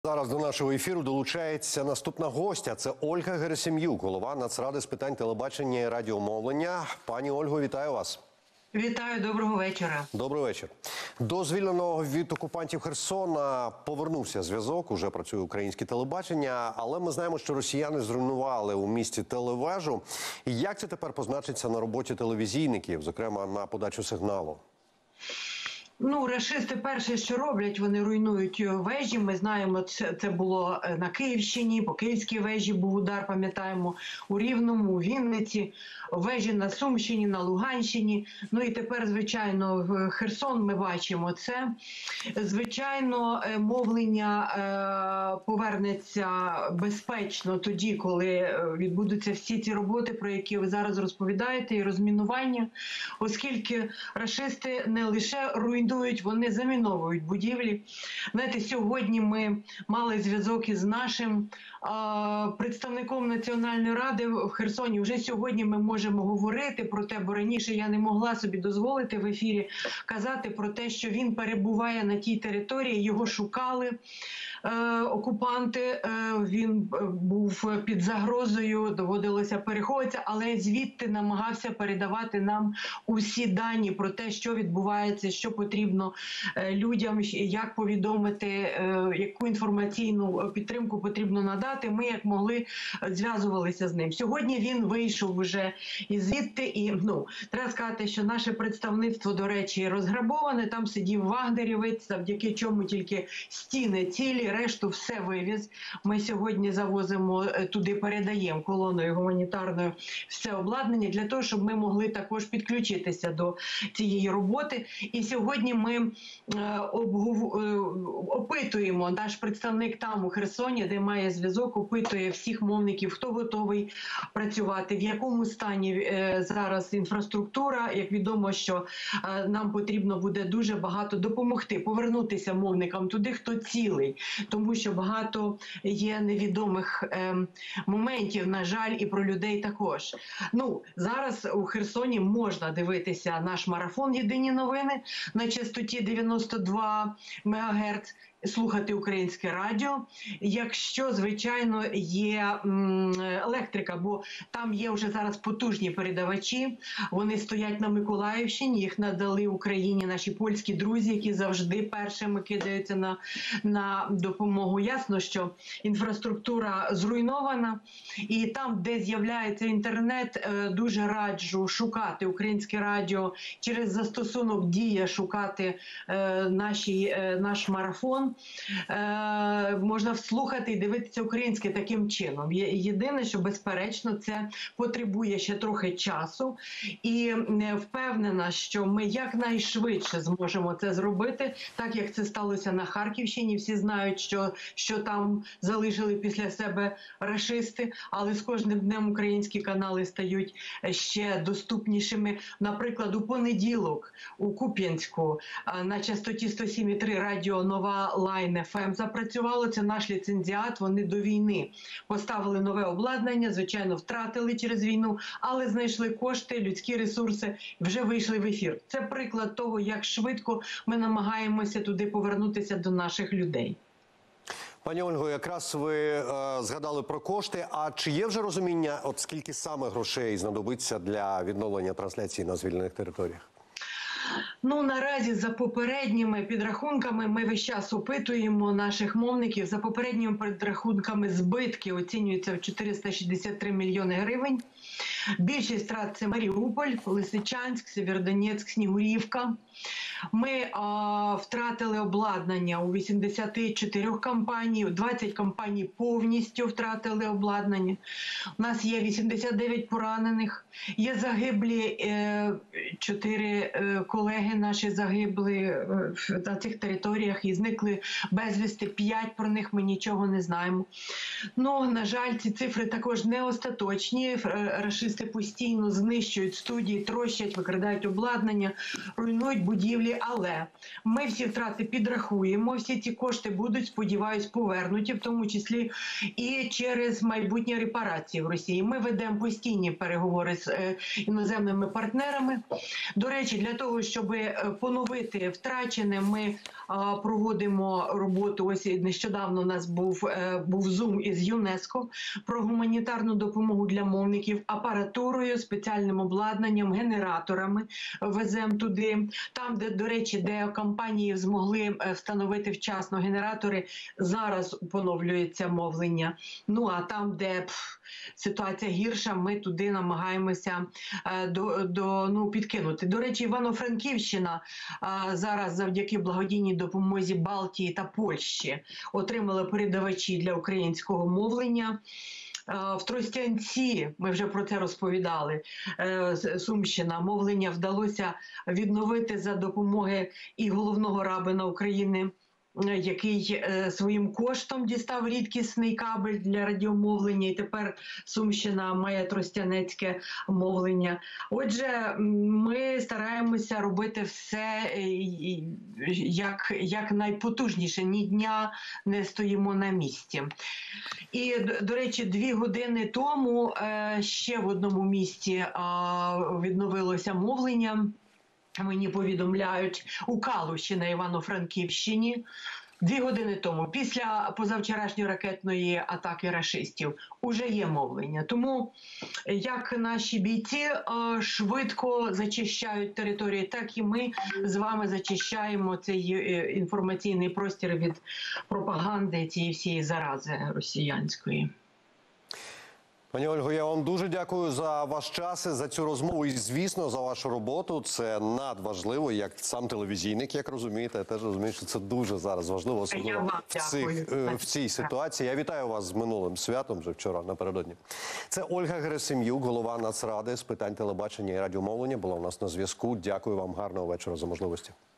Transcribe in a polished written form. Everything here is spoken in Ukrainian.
Зараз до нашого ефіру долучається наступна гостя. Це Ольга Герасим'юк, голова Нацради з питань телебачення і радіомовлення. Пані Ольго, вітаю вас. Вітаю, доброго вечора. Добрий вечір. До звільненого від окупантів Херсона повернувся зв'язок, уже працює українське телебачення, але ми знаємо, що росіяни зруйнували у місті телевежу. Як це тепер позначиться на роботі телевізійників, зокрема на подачу сигналу? Ну, рашисти перше, що роблять, вони руйнують вежі. Ми знаємо, це було на Київщині, по Київській вежі був удар, пам'ятаємо, у Рівному, у Вінниці, вежі на Сумщині, на Луганщині. Ну і тепер, звичайно, в Херсон ми бачимо це. Звичайно, мовлення повернеться безпечно тоді, коли відбудуться всі ці роботи, про які ви зараз розповідаєте, і розмінування, оскільки рашисти не лише руйнують, вони заміновують будівлі. Знаєте, сьогодні ми мали зв'язок із нашим представником Національної ради в Херсоні. Вже сьогодні ми можемо говорити про те, бо раніше я не могла собі дозволити в ефірі казати про те, що він перебуває на тій території, його шукали окупанти, він був під загрозою, доводилося переховуватися, але звідти намагався передавати нам усі дані про те, що відбувається, що потрібно людям, як повідомити, яку інформаційну підтримку потрібно надати. Ми, як могли, зв'язувалися з ним. Сьогодні він вийшов вже із звідти, і, треба сказати, що наше представництво, до речі, розграбоване, там сидів вагнерівець, завдяки чому тільки стіни цілі, решту все вивіз. Ми сьогодні завозимо туди, передаємо колоною гуманітарною все обладнання для того, щоб ми могли також підключитися до цієї роботи. І сьогодні ми опитуємо, наш представник там у Херсоні, де має зв'язок, опитує всіх мовників, хто готовий працювати, в якому стані зараз інфраструктура. Як відомо, що нам потрібно буде дуже багато допомогти, повернутися мовникам туди, хто цілий, тому що багато є невідомих моментів, на жаль, і про людей також. Зараз у Херсоні можна дивитися наш марафон «Єдині новини» на частоті 92 МГц, слухати українське радіо, якщо, звичайно, є електрика, бо там є вже зараз потужні передавачі, вони стоять на Миколаївщині, їх надали Україні наші польські друзі, які завжди першими кидаються на допомогу. Ясно, що інфраструктура зруйнована, і там, де з'являється інтернет, дуже раджу шукати українське радіо, через застосунок «Дія» шукати наш марафон. Можна слухати і дивитися українське таким чином. Єдине, що, безперечно, це потребує ще трохи часу. І впевнена, що ми якнайшвидше зможемо це зробити, так як це сталося на Харківщині. Всі знають, що там залишили після себе рашисти, але з кожним днем українські канали стають ще доступнішими. Наприклад, у понеділок у Куп'янську на частоті 107,3 радіо «Нова Лайн ФМ» запрацювало. Це наш ліцензіат, вони до війни поставили нове обладнання, звичайно, втратили через війну, але знайшли кошти, людські ресурси, вже вийшли в ефір. Це приклад того, як швидко ми намагаємося туди повернутися до наших людей. Пані Ольго, якраз ви згадали про кошти. А чи є вже розуміння, от скільки саме грошей знадобиться для відновлення трансляції на звільнених територіях? Наразі за попередніми підрахунками ми весь час опитуємо наших мовників. За попередніми підрахунками збитки оцінюються в 463 мільйони гривень. Більшість втрат – це Маріуполь, Лисичанськ, Сєвєродонецьк, Снігурівка. Ми втратили обладнання у 84 компаній, 20 компаній повністю втратили обладнання. У нас є 89 поранених, є загиблі, 4 колеги наші загибли на цих територіях і зникли безвісти, 5 про них ми нічого не знаємо. На жаль, ці цифри також не остаточні. Рашисти постійно знищують студії, трощать, викрадають обладнання, руйнують будівлі, але ми всі втрати підрахуємо, всі ці кошти будуть, сподіваюсь, повернуті, в тому числі і через майбутні репарації в Росії. Ми ведемо постійні переговори з іноземними партнерами. До речі, для того, щоб поновити втрачене, ми проводимо роботу. Ось нещодавно у нас був Zoom із ЮНЕСКО про гуманітарну допомогу для мовників, апаратурою, спеціальним обладнанням, генераторами веземо туди. Там, де, до речі, де компанії змогли встановити вчасно генератори, зараз поновлюється мовлення. Ну, а там, де ситуація гірша, ми туди намагаємося підкинути. До речі, Івано-Франківщина зараз завдяки благодійній допомозі Балтії та Польщі отримали передавачі для українського мовлення. В Тростянці, ми вже про це розповідали, Сумщина, мовлення вдалося відновити за допомоги і головного рабина України, який своїм коштом дістав рідкісний кабель для радіомовлення, і тепер Сумщина має тростянецьке мовлення. Отже, ми стараємося робити все як найпотужніше, ні дня не стоїмо на місці. І, до речі, 2 години тому ще в одному місті відновилося мовлення. Мені повідомляють, у Калуші на Івано-Франківщині 2 години тому, після позавчорашньої ракетної атаки рашистів, уже є мовлення. Тому як наші бійці швидко зачищають території, так і ми з вами зачищаємо цей інформаційний простір від пропаганди цієї всієї зарази росіянської. Пані Ольго, я вам дуже дякую за ваш час, за цю розмову і, звісно, за вашу роботу. Це надважливо, як сам телевізійник, як розумієте. Я теж розумію, що це дуже зараз важливо, особливо в цій ситуації. Я вітаю вас з минулим святом, вже вчора, напередодні. Це Ольга Герасим'юк, голова Нацради з питань телебачення і радіомовлення, була у нас на зв'язку. Дякую вам, гарного вечора за можливості.